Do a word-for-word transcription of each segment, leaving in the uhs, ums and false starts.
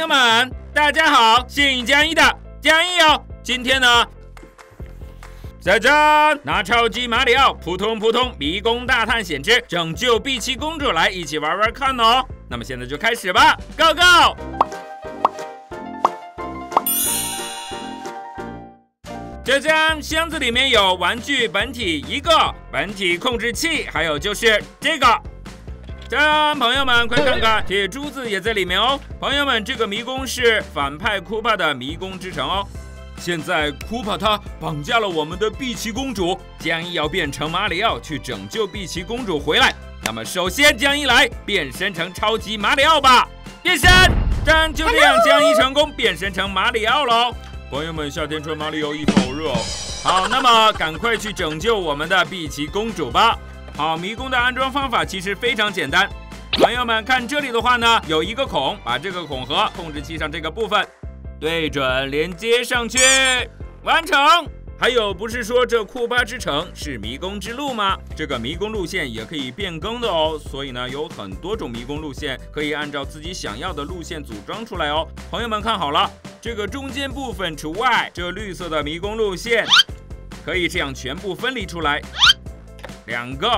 友们，大家好，信一加一的加一哦。今天呢，在这拿超级马里奥扑通扑通迷宫大探险之拯救碧琪公主来一起玩玩看哦。那么现在就开始吧 ，Go Go！ 这张箱子里面有玩具本体一个，本体控制器，还有就是这个。 这朋友们快看看，铁珠子也在里面哦。朋友们，这个迷宫是反派库帕的迷宫之城哦。现在库帕他绑架了我们的碧琪公主，江一要变成马里奥去拯救碧琪公主回来。那么首先江一来变身成超级马里奥吧，变身！但就这样，江一成功变身成马里奥喽。朋友们，夏天穿马里奥衣服好热哦。好，那么赶快去拯救我们的碧琪公主吧。 好，迷宫的安装方法其实非常简单。朋友们看这里的话呢，有一个孔，把这个孔和控制器上这个部分对准连接上去，完成。还有，不是说这库巴之城是迷宫之路吗？这个迷宫路线也可以变更的哦，所以呢，有很多种迷宫路线可以按照自己想要的路线组装出来哦。朋友们看好了，这个中间部分除外，这绿色的迷宫路线可以这样全部分离出来。 两个，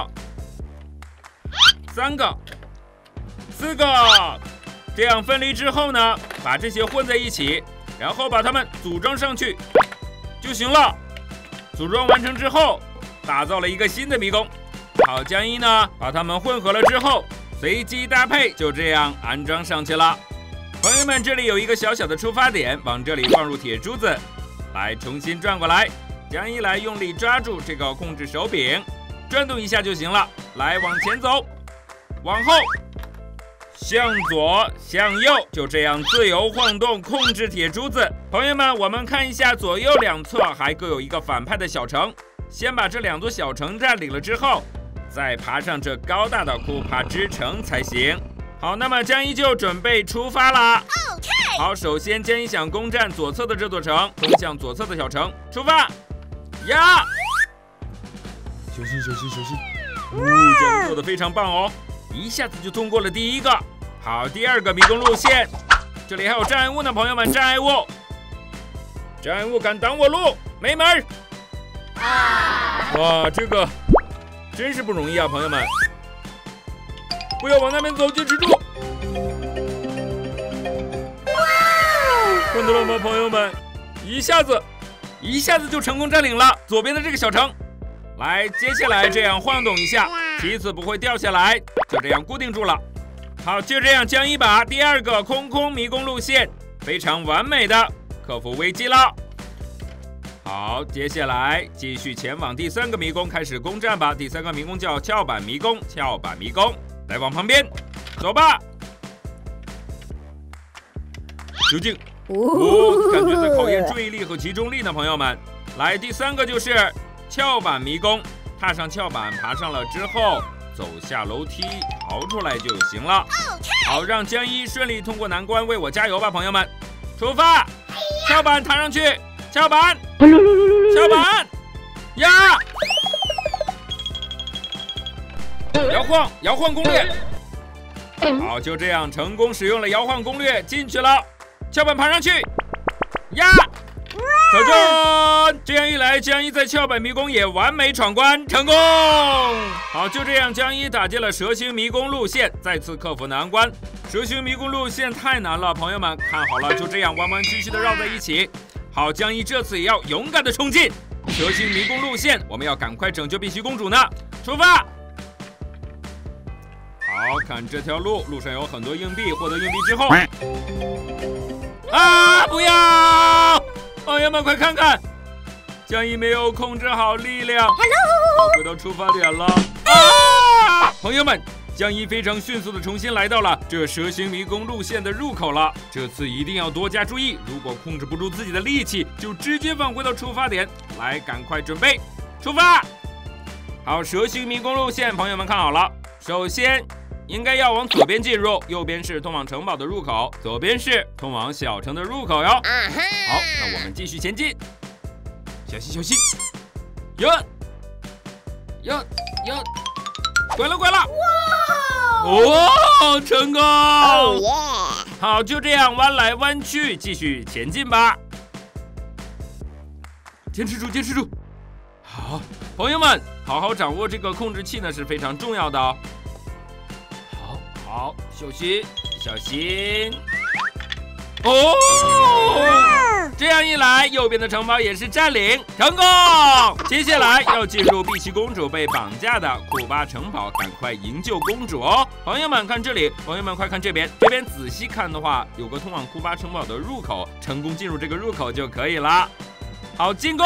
三个，四个，这样分离之后呢，把这些混在一起，然后把它们组装上去就行了。组装完成之后，打造了一个新的迷宫。好，江一呢，把它们混合了之后，随机搭配，就这样安装上去了。朋友们，这里有一个小小的出发点，往这里放入铁珠子，来重新转过来。江一来用力抓住这个控制手柄。 转动一下就行了，来往前走，往后，向左，向右，就这样自由晃动，控制铁珠子。朋友们，我们看一下左右两侧还各有一个反派的小城，先把这两座小城占领了之后，再爬上这高大的库帕之城才行。好，那么江一就准备出发啦。Okay. 好，首先江一想攻占左侧的这座城，攻向左侧的小城，出发，呀！ 小心，小心，小心！哦，这样做的非常棒哦，一下子就通过了第一个。好，第二个迷宫路线，这里还有障碍物呢，朋友们，障碍物，障碍物敢挡我路，没门儿！哇，这个真是不容易啊，朋友们，不要往那边走，坚持住！看到了吗，朋友们？一下子，一下子就成功占领了左边的这个小城。 来，接下来这样晃动一下，梯子不会掉下来，就这样固定住了。好，就这样将一把第二个空空迷宫路线非常完美的克服危机了。好，接下来继续前往第三个迷宫开始攻占吧。第三个迷宫叫跳板迷宫，跳板迷宫，来往旁边走吧。究竟，哦，感觉在考验注意力和集中力呢，朋友们。来，第三个就是。 跳板迷宫，踏上跳板，爬上了之后，走下楼梯，逃出来就行了。好，让江一顺利通过难关，为我加油吧，朋友们！出发，跳板踏上去，跳板，跳板，呀！摇晃，摇晃攻略。好，就这样成功使用了摇晃攻略进去了，跳板爬上去，呀！ 挑战！这样一来，江一在跳板迷宫也完美闯关成功。好，就这样，江一打进了蛇形迷宫路线，再次克服难关。蛇形迷宫路线太难了，朋友们看好了，就这样弯弯曲曲的绕在一起。好，江一这次也要勇敢的冲进蛇形迷宫路线，我们要赶快拯救碧琪公主呢！出发！好看这条路，路上有很多硬币，获得硬币之后，啊，不要！ 朋友们，快看看，江一没有控制好力量，回到出发点了。啊！朋友们，江一非常迅速的重新来到了这蛇形迷宫路线的入口了。这次一定要多加注意，如果控制不住自己的力气，就直接返回到出发点。来，赶快准备出发！好，蛇形迷宫路线，朋友们看好了，首先。 应该要往左边进入，右边是通往城堡的入口，左边是通往小城的入口哟。好，那我们继续前进，小心小心，哟哟哟，拐了拐了，哇！哦，成功！ Oh yeah! 好，就这样弯来弯去，继续前进吧。坚持住，坚持住。好，朋友们，好好掌握这个控制器呢是非常重要的哦。好，好，小心，小心。哦，这样一来，右边的城堡也是占领成功。接下来要进入碧琪公主被绑架的库巴城堡，赶快营救公主哦！朋友们看这里，朋友们快看这边，这边仔细看的话，有个通往库巴城堡的入口，成功进入这个入口就可以了。好，进攻，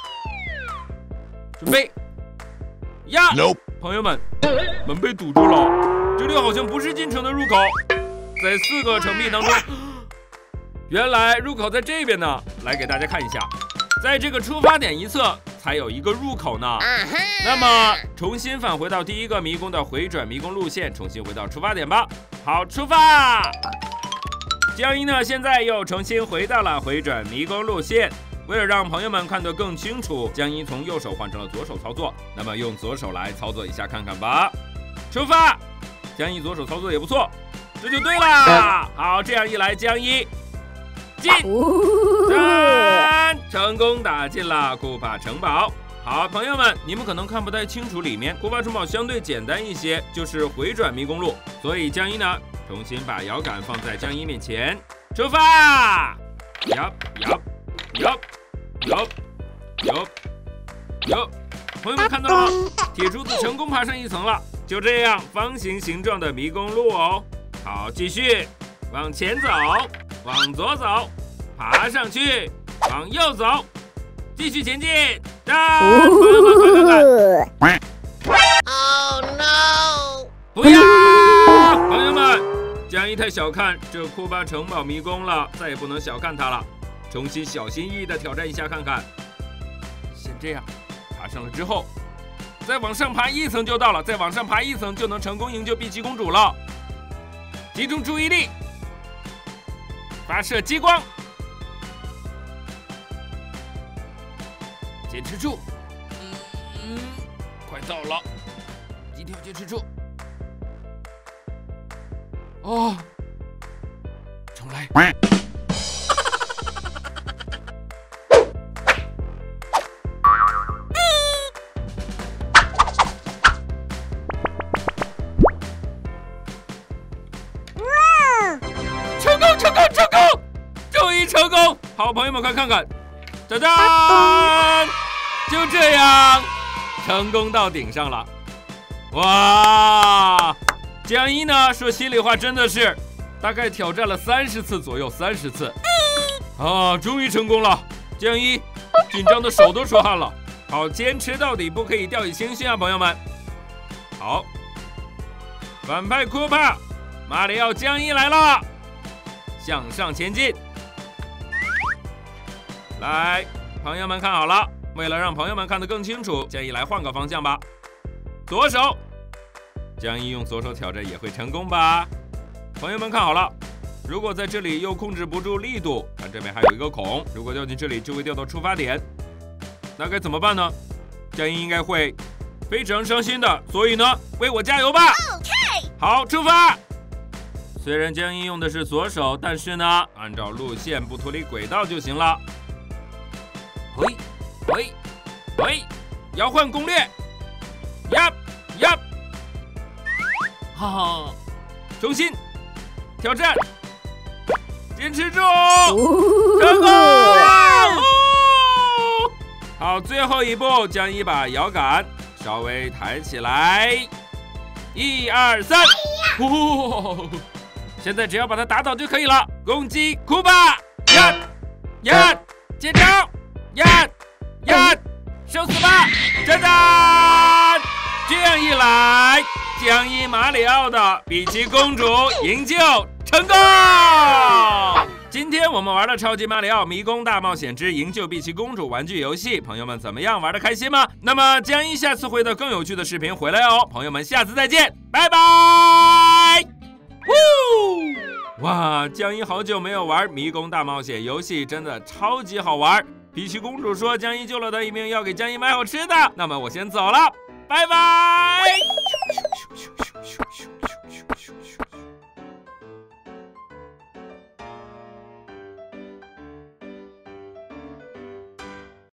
准备，呀！ Nope. 朋友们，门被堵住了，这里好像不是进城的入口，在四个城壁当中。原来入口在这边呢，来给大家看一下，在这个出发点一侧才有一个入口呢。那么重新返回到第一个迷宫的回转迷宫路线，重新回到出发点吧。好，出发！江一呢，现在又重新回到了回转迷宫路线。为了让朋友们看得更清楚，江一从右手换成了左手操作。那么用左手来操作一下看看吧。出发！江一左手操作也不错，这就对了。好，这样一来，江一。 进，三，成功打进了库巴城堡。好，朋友们，你们可能看不太清楚里面，库巴城堡相对简单一些，就是回转迷宫路。所以江一呢，重新把摇杆放在江一面前，出发！摇摇摇摇摇摇，朋友们看到了吗？铁柱子成功爬上一层了。就这样，方形形状的迷宫路哦。好，继续往前走。 往左走，爬上去，往右走，继续前进。啊！朋友们，快看看 ！Oh no！ 不要！朋友们，江一太小看这库巴城堡迷宫了，再也不能小看它了。重新小心翼翼地挑战一下看看。先这样，爬上了之后，再往上爬一层就到了，再往上爬一层就能成功营救碧琪公主了。集中注意力。 发射激光，坚持住，嗯嗯，快到了，一定要坚持住。哦，重来。成功！成功！成功！终于成功！好朋友们，快看看，噔噔，就这样成功到顶上了。哇！江一呢说心里话，真的是大概挑战了三十次左右，三十次啊，终于成功了。江一紧张的手都出汗了。好，坚持到底，不可以掉以轻心啊，朋友们。好，反派库帕马里奥江一来了。 向上前进，来，朋友们看好了。为了让朋友们看得更清楚，江一来换个方向吧。左手，江一用左手挑战也会成功吧？朋友们看好了，如果在这里又控制不住力度，看这边还有一个孔，如果掉进这里就会掉到出发点，那该怎么办呢？江一应该会非常伤心的，所以呢，为我加油吧！ OK， 好，出发。 虽然江一用的是左手，但是呢，按照路线不脱离轨道就行了。喂喂喂，摇换攻略，呀呀，好，重新挑战，坚持住，成功！好，最后一步，江一把摇杆稍微抬起来，一二三，哦 现在只要把它打倒就可以了。攻击库巴，呀呀，接招，呀呀，受死吧！真的，这样一来，江一马里奥的碧琪公主营救成功。今天我们玩的超级马里奥迷宫大冒险之营救碧琪公主玩具游戏，朋友们怎么样？玩得开心吗？那么江一下次会的更有趣的视频回来哦，朋友们下次再见，拜拜。 哇，江一好久没有玩迷宫大冒险游戏，真的超级好玩。碧琪公主说江一救了她一命，要给江一买好吃的。那么我先走了，拜拜。